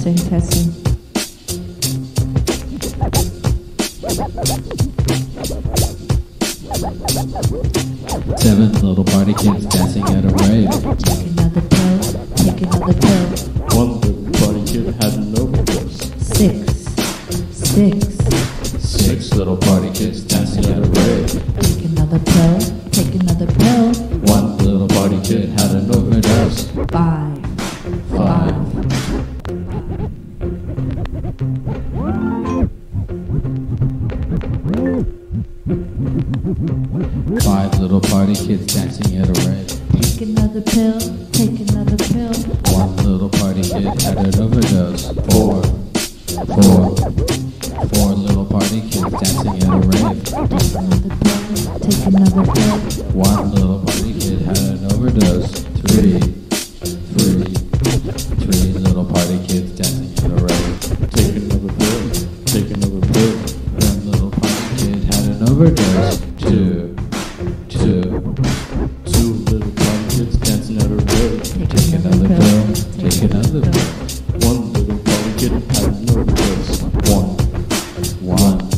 Testing, testing. Seven little party kids dancing at a rave. Take another pill, take another pill. One little party kid had an overdose. Six Little party kids dancing at a rave. Take another pill, take another pill. One little party kid had an overdose. Five. Five little party kids dancing at a rave. Take another pill, take another pill. One little party kid had an overdose. Four little party kids dancing at a rave. Take another pill, take another pill. One little party kid had an overdose. Three little party kids dancing at a rave. Take another pill, take another pill. One little party kid had an overdose. Two Little party kids dancing at a rave. take another pill, take another pill. One little party kid had an overdose. One